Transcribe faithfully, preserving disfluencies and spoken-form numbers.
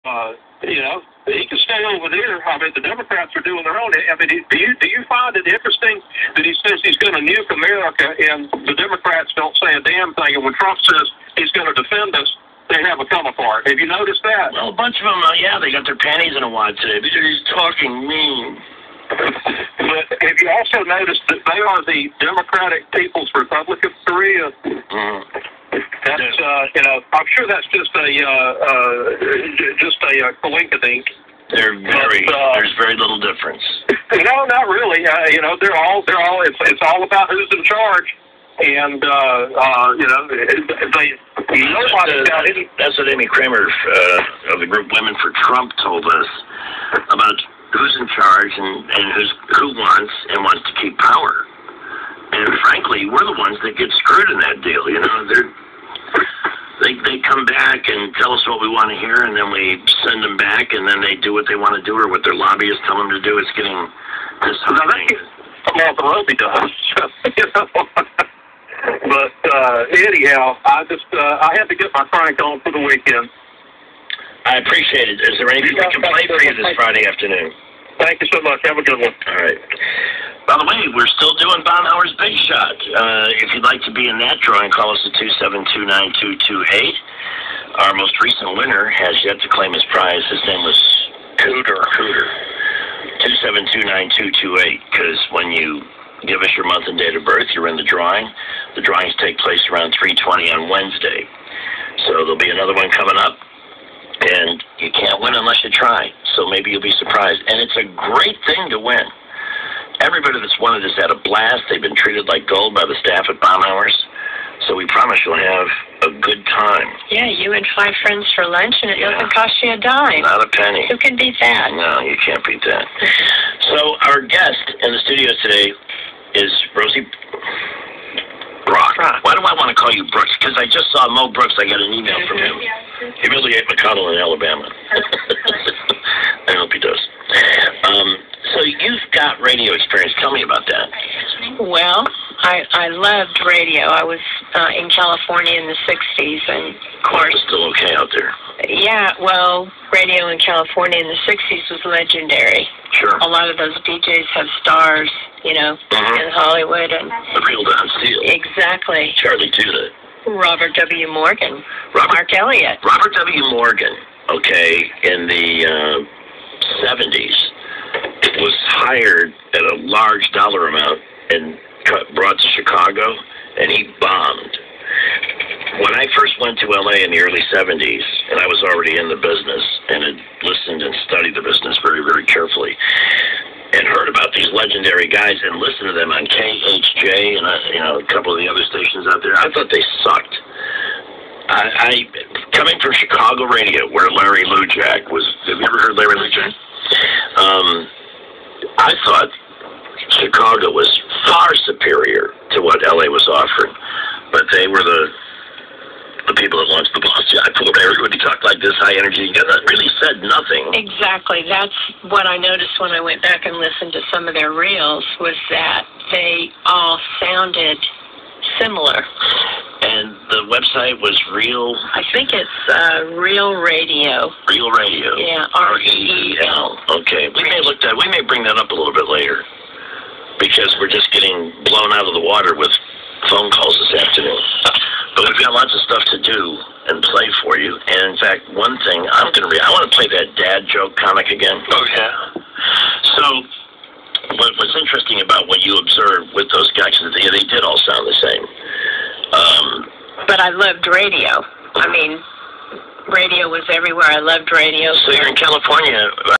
Uh, you know, he can stay over there. I mean, the Democrats are doing their own. I mean, do you do you find it interesting that he says he's going to nuke America, and the Democrats don't say a damn thing, and when Trump says he's going to defend us, they have a come apart. Have you noticed that? Well, a bunch of them, uh, yeah, they got their panties in a wad today because he's talking mean. But have you also noticed that they are the Democratic People's Republic of Korea? Mm. That's, uh, you know, I'm sure that's just a, uh, uh, just a uh, coinkydink. They're very, but, uh, there's very little difference. No, not really. Uh, you know, they're all, they're all, it's, it's all about who's in charge. And, uh, uh, you know, they, nobody's got any. That's what Amy Kramer, uh, of the group Women for Trump told us about who's in charge and, and who's, who wants and wants to keep power. And frankly, we're the ones that get screwed in that deal, you know. They're, they they come back and tell us what we want to hear, and then we send them back, and then they do what they want to do or what their lobbyists tell them to do. It's getting disheartening. Well, the lobby does. You know? But uh, anyhow, I just uh, I had to get my crank on for the weekend. I appreciate it. Is there anything we can play for you this Friday afternoon? Thank you so much. Have a good one. All right. By the way, we're still doing Bonhauer's Big Shot. Uh, if you'd like to be in that drawing, call us at two seven two, nine two two eight. Our most recent winner has yet to claim his prize. His name was Cooter. Cooter. two seven two, nine two two eight, because when you give us your month and date of birth, you're in the drawing. The drawings take place around three twenty on Wednesday. So there'll be another one coming up, and you can't win unless you try. So maybe you'll be surprised. And it's a great thing to win. Everybody that's won it has had a blast. They've been treated like gold by the staff at Bonhauer's. So we promise you'll have a good time. Yeah, you and five friends for lunch, and it Yeah. doesn't cost you a dime. Not a penny. Who can beat that? No, you can't beat that. So our guest in the studio today is Rosie Brock. Brock. Why do I want to call you Brooks? Because I just saw Mo Brooks. I got an email from him. He really ate McConnell in Alabama. I hope he does. Um, so you've got radio experience. Tell me about that. Well, I I loved radio. I was uh, in California in the sixties, and of course, It's still okay out there. yeah. Well, radio in California in the sixties was legendary. Sure. A lot of those D Js have stars, you know, Mhm. in Hollywood, and The real Don Steele. exactly. Charlie Tuda. Robert W. Morgan, Robert, Mark Elliott. Robert W. Morgan, okay, in the uh, seventies, was hired at a large dollar amount and cut, brought to Chicago, and he bombed. When I first went to L A in the early seventies, and I was already in the business and had listened and studied the business very, very carefully, and heard about these legendary guys and listened to them on K H J and uh, you know a couple of the other stations out there, I thought they sucked. I, I coming from Chicago radio, where Larry Lujack was. Have you ever heard Larry Lujack? Um, I thought Chicago was far superior to what L A was offering, but they were the the people that launched the Boss Jack Ford. Everybody talked like this, high energy, and that really said nothing. Exactly. That's what I noticed when I went back and listened to some of their reels, was that they all sounded similar. And the website was Real. I think it's uh, Real Radio. Real Radio. Yeah, R E E L. Okay, we may look that. We may bring that up a little bit later, because we're just getting blown out of the water with phone calls this afternoon. But we've got lots of stuff to do and play for you. And in fact, one thing I'm going to read, I want to play that dad joke comic again. Oh, yeah. So, what, what's interesting about what you observed with those guys is they, they did all sound the same. Um, But I loved radio. I mean, radio was everywhere. I loved radio. so you're in California.